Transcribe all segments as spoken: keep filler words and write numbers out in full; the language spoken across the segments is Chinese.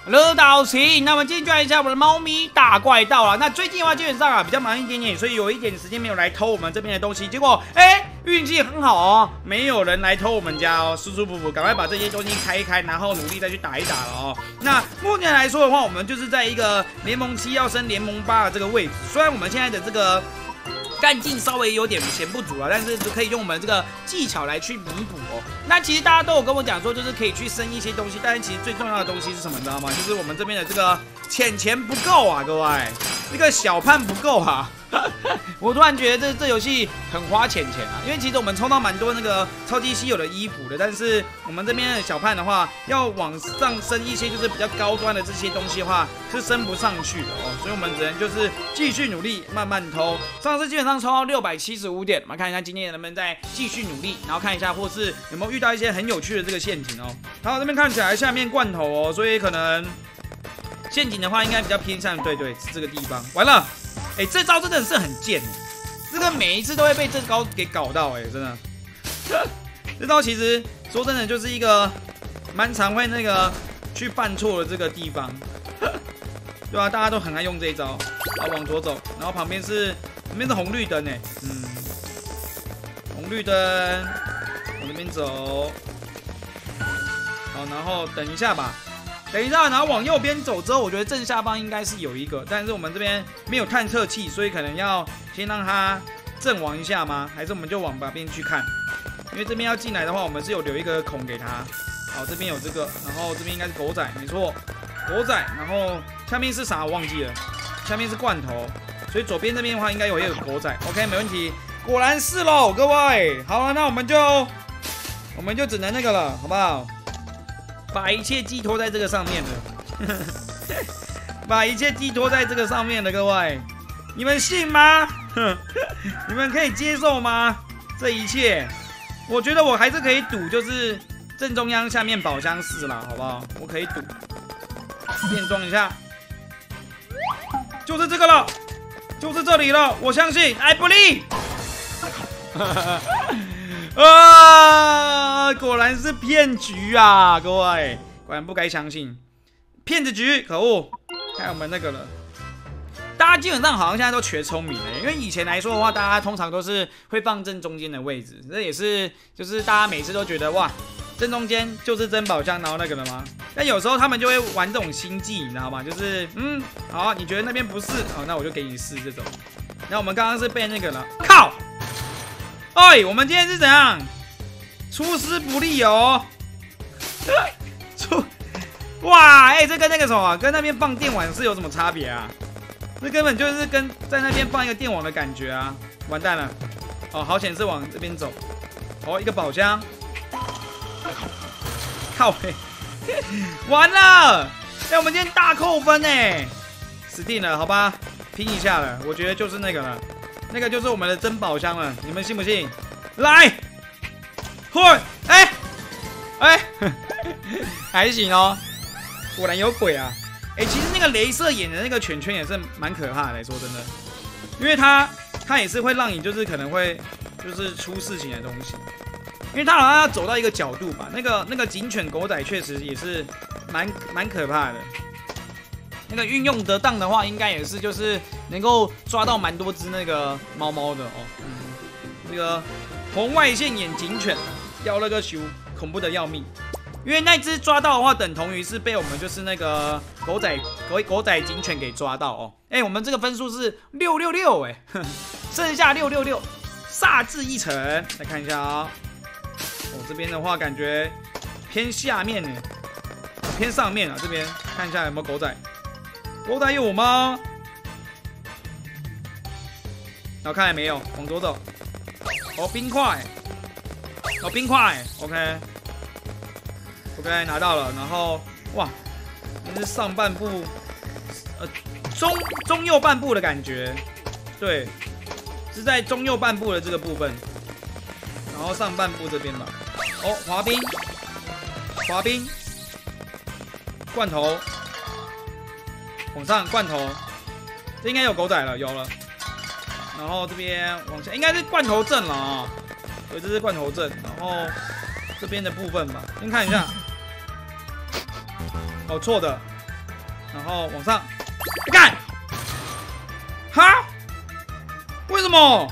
乐导行，那么进来一下我们的猫咪大怪盗了。那最近的话，基本上啊比较忙一点点，所以有一点时间没有来偷我们这边的东西。结果，哎，运气很好哦，没有人来偷我们家哦，舒舒服服，赶快把这些东西开一开，然后努力再去打一打了哦。那目前来说的话，我们就是在一个联盟七要升联盟八的这个位置。虽然我们现在的这个干劲稍微有点钱不足了，但是可以用我们这个技巧来去弥补哦。那其实大家都有跟我讲说，就是可以去升一些东西，但是其实最重要的东西是什么，你知道吗？就是我们这边的这个钱钱不够啊，各位，这个小判不够啊。我突然觉得这这游戏很花钱钱啊，因为其实我们抽到蛮多那个超级稀有的衣服的，但是我们这边的小判的话，要往上升一些就是比较高端的这些东西的话，是升不上去的哦，所以我们只能就是继续努力，慢慢偷。上次基本上抽到六百七十五点，我们看一下今天能不能再继续努力，然后看一下或是有没有遇到一些很有趣的这个陷阱哦。好，这边看起来下面罐头哦，所以可能陷阱的话应该比较偏向，对对，是这个地方。完了。哎、欸，这招真的是很贱哎，这个每一次都会被这招给搞到哎，真的。这招其实说真的就是一个蛮常会那个去犯错的这个地方，对吧、啊？大家都很爱用这一招。好，往左走，然后旁边是旁边是红绿灯哎，嗯，红绿灯，往这边走。好，然后等一下吧。等一下，然后往右边走之后，我觉得正下方应该是有一个，但是我们这边没有探测器，所以可能要先让它阵亡一下吗？还是我们就往旁边去看？因为这边要进来的话，我们是有留一个孔给他。好，这边有这个，然后这边应该是狗仔，没错，狗仔。然后下面是啥我忘记了，下面是罐头，所以左边这边的话应该有一个狗仔。OK， 没问题，果然是喽，各位。好了，那我们就我们就只能那个了，好不好？把一切寄托在这个上面了，把一切寄托在这个上面了，各位，你们信吗？你们可以接受吗？这一切，我觉得我还是可以赌，就是正中央下面宝箱室啦，好不好？我可以赌，变装一下，就是这个了，就是这里了，我相信 ，I believe。啊！果然是骗局啊，各位，果然不该相信，骗子局，可恶！看我们那个了，大家基本上好像现在都学聪明了，因为以前来说的话，大家通常都是会放正中间的位置，这也是就是大家每次都觉得哇，正中间就是真宝箱，然后那个了吗？但有时候他们就会玩这种心计，你知道吗？就是嗯，好，你觉得那边不是，好，那我就给你试这种。那我们刚刚是被那个了，靠！哎，我们今天是怎样？出师不利哦！出哇，哎、欸，这跟那个什么，跟那边放电网是有什么差别啊？这根本就是跟在那边放一个电网的感觉啊！完蛋了，哦，好险是往这边走。哦，一个宝箱，靠背，完了！哎、欸，我们今天大扣分哎，死定了，好吧，拼一下了，我觉得就是那个了。那个就是我们的珍宝箱了，你们信不信？来，嚯，哎，哎，还行哦，果然有鬼啊！哎，其实那个雷射眼的那个圈圈也是蛮可怕的，说真的，因为它它也是会让你就是可能会就是出事情的东西，因为它好像要走到一个角度吧，那个那个警犬狗仔确实也是蛮蛮可怕的。那个运用得当的话，应该也是就是能够抓到蛮多只那个猫猫的哦。嗯，这个红外线眼警犬掉了个球，恐怖的要命。因为那只抓到的话，等同于是被我们就是那个狗仔狗狗仔警犬给抓到哦。哎、欸，我们这个分数是六六六哎，剩下六六六，煞至一城。来看一下啊、哦，我、哦、这边的话感觉偏下面呢，偏上面啊，这边看一下有没有狗仔。狗仔有吗？然后看来没有，往左走。哦，冰块，哦，冰块 ，OK，OK， OK, 拿到了。然后，哇，这是上半部，呃，中中右半部的感觉，对，是在中右半部的这个部分。然后上半部这边吧。哦，滑冰，滑冰，罐头。往上罐头，这应该有狗仔了，有了。然后这边往下，应该是罐头阵了啊、哦。对，这是罐头阵。然后这边的部分吧，先看一下。哦，错的， 然后往上干，哈？为什么？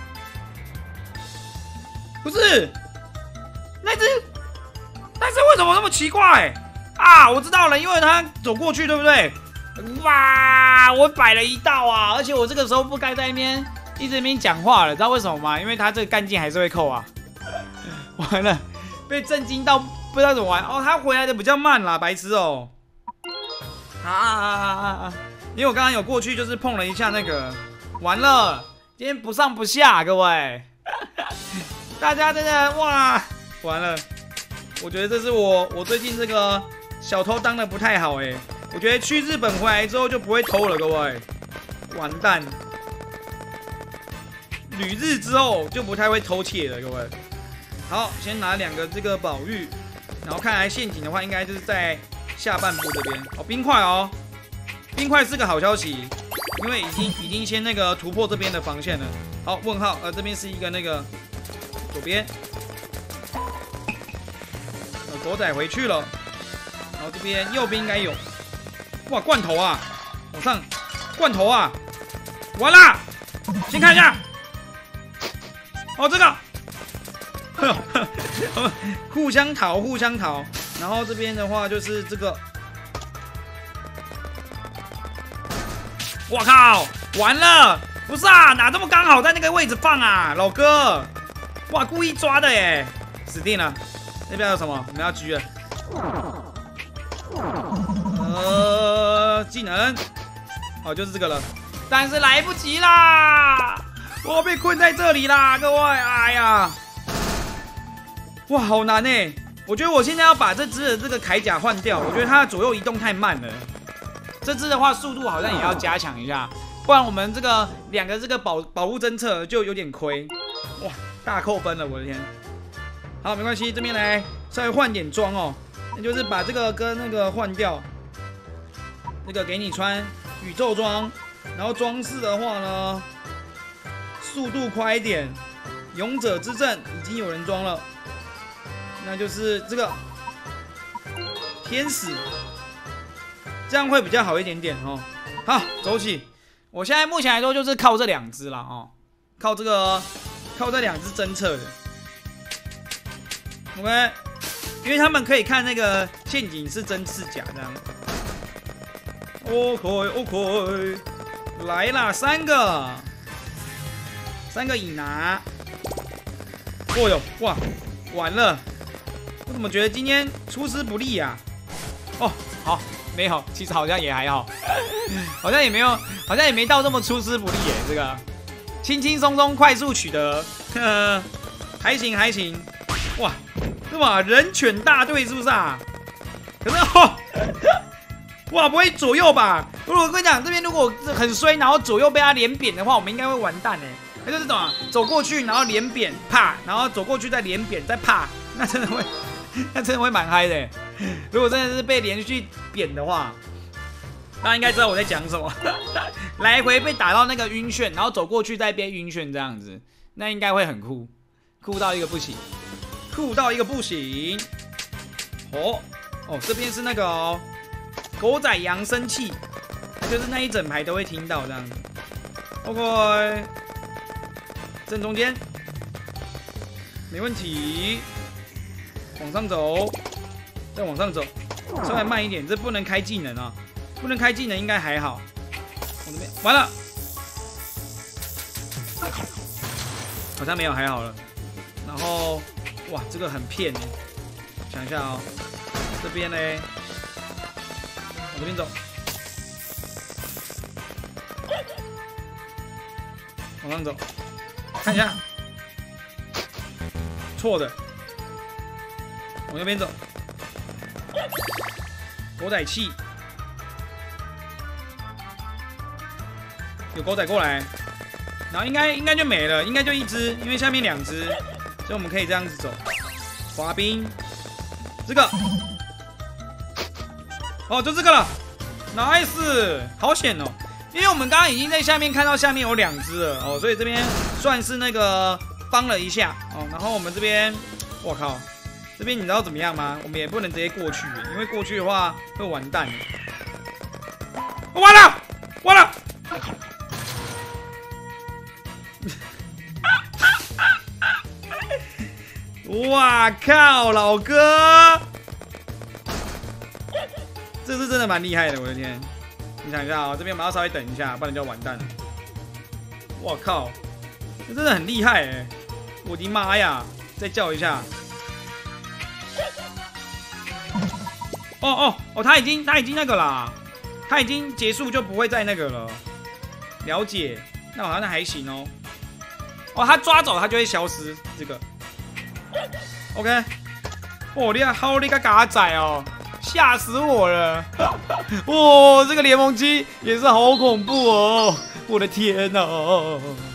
不是，那只，但是为什么那么奇怪啊？我知道了，因为他走过去，对不对？哇，我摆了一道啊，而且我这个时候不该在那边一直在那边讲话了，知道为什么吗？因为他这个干劲还是会扣啊。完了，被震惊到不知道怎么玩哦，他回来的比较慢啦，白痴哦。啊啊啊啊啊！因为我刚刚有过去，就是碰了一下那个，完了，今天不上不下，各位，大家真的哇，完了，我觉得这是我我最近这个小偷当的不太好哎，我觉得去日本回来之后就不会偷了，各位，完蛋，旅日之后就不太会偷窃了，各位。好，先拿两个这个宝玉，然后看来陷阱的话，应该就是在下半部这边哦，冰块哦，冰块是个好消息，因为已经已经先那个突破这边的防线了。好，问号，呃，这边是一个那个左边，呃，狗仔回去了，然后这边右边应该有，哇，罐头啊，往上，罐头啊，完啦，先看一下，哦，这个。互相逃，互相逃。然后这边的话就是这个，我靠，完了！不是啊，哪这么刚好在那个位置放啊，老哥！哇，故意抓的耶，死定了！那边有什么？我们要狙了。呃，技能，哦，就是这个了。但是来不及啦，我被困在这里啦，各位！哎呀！哇，好难哎！我觉得我现在要把这只的这个铠甲换掉，我觉得它的左右移动太慢了。这只的话，速度好像也要加强一下，不然我们这个两个这个保保护侦测就有点亏。哇，大扣分了，我的天！好，没关系，这边来稍微换点装哦，那就是把这个跟那个换掉，这个给你穿宇宙装，然后装饰的话呢，速度快一点。勇者之阵已经有人装了。那就是这个天使，这样会比较好一点点哦。好，走起！我现在目前来说就是靠这两只了哦，靠这个靠这两只侦测的。OK， 因为他们可以看那个陷阱是真是假这样。OK OK， 来啦，三个，三个已拿。哦呦，哇，完了！我怎么觉得今天出师不利啊？哦，好，没有，其实好像也还好，好像也没有，好像也没到这么出师不利耶。这个轻轻松松快速取得，呵呵还行还行。哇，是吧？人犬大队是不是啊？可是哦，哇，不会左右吧？如果我跟你讲，这边如果很衰，然后左右被他连扁的话，我们应该会完蛋哎。那就是什么？走过去，然后连扁，啪，然后走过去再连扁，再啪，那真的会。那真的会蛮嗨的，如果真的是被连续扁的话，大家应该知道我在讲什么。来回被打到那个晕眩，然后走过去再被晕眩这样子，那应该会很酷，酷到一个不行，酷到一个不行。哦哦，这边是那个哦，狗仔扬声器，就是那一整排都会听到这样子。OK， 正中间，没问题。往上走，再往上走，稍微慢一点，这不能开技能啊，不能开技能应该还好。往这边，完了，好像没有还好了。然后，哇，这个很骗哎，想一下哦，这边呢，往这边走，往上走，看一下，错的。往右边走，狗仔器，有狗仔过来，然后应该应该就没了，应该就一只，因为下面两只，所以我们可以这样子走。滑冰，这个，哦，就这个了 ，nice， 好险哦！因为我们刚刚已经在下面看到下面有两只了哦，所以这边算是那个帮了一下哦，然后我们这边，我靠。这边你知道怎么样吗？我们也不能直接过去，因为过去的话会完蛋。 完了，完了！哇靠，老哥，这是真的蛮厉害的，我的天！你想一下啊、哦，这边我们要稍微等一下，不然就要完蛋了。我靠，这真的很厉害哎！我的妈呀！再叫一下。哦哦哦，他已经他已经那个啦，他已经结束就不会再那个了。了解，那好像还行哦。哦，他抓走他就会消失，这个。OK， 哦，你好，你个嘎仔哦，吓死我了！哦，这个联盟机也是好恐怖哦，我的天哪！